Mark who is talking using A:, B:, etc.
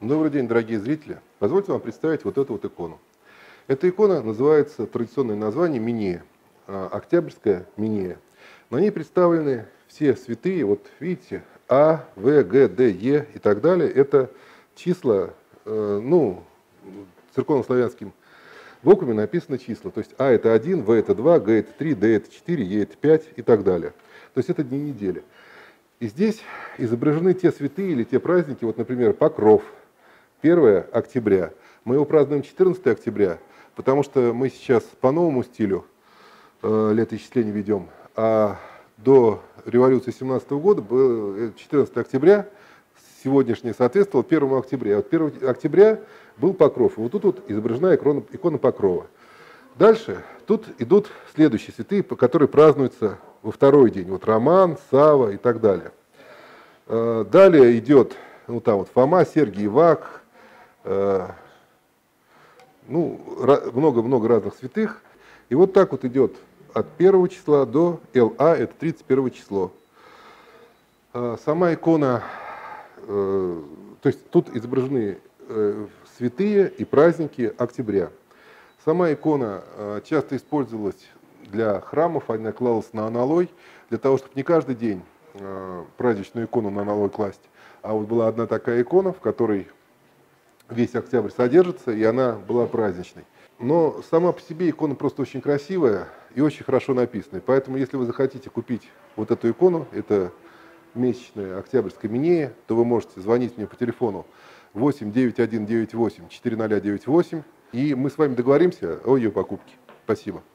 A: Добрый день, дорогие зрители. Позвольте вам представить вот эту вот икону. Эта икона называется, традиционное название, Минея, Октябрьская Минея. На ней представлены все святые, вот видите, А, В, Г, Д, Е и так далее. Это числа, церковнославянским буквами написано числа. То есть А это 1, В это 2, Г это 3, Д это 4, Е это 5 и так далее. То есть это дни недели. И здесь изображены те святые или те праздники, вот, например, Покров, 1 октября. Мы его празднуем 14 октября, потому что мы сейчас по новому стилю летоисчисления ведем, а до революции 17 года был 14 октября, сегодняшнее соответствовало 1 октября. Вот 1 октября был Покров, и вот тут вот изображена икона Покрова. Дальше тут идут следующие святые, которые празднуются во второй день. Вот Роман, Сава и так далее. Далее идет там вот Фома, Сергий, Ивак, много-много разных святых. И вот так вот идет от 1 числа до ЛА, это 31 число. Сама икона, то есть тут изображены святые и праздники октября. Сама икона часто использовалась для храмов, она клалась на аналой, для того, чтобы не каждый день праздничную икону на аналой класть, а вот была одна такая икона, в которой весь октябрь содержится, и она была праздничной. Но сама по себе икона просто очень красивая и очень хорошо написанная. Поэтому, если вы захотите купить вот эту икону, это месячная Октябрьская Минея, то вы можете звонить мне по телефону 89198 4098, и мы с вами договоримся о ее покупке. Спасибо.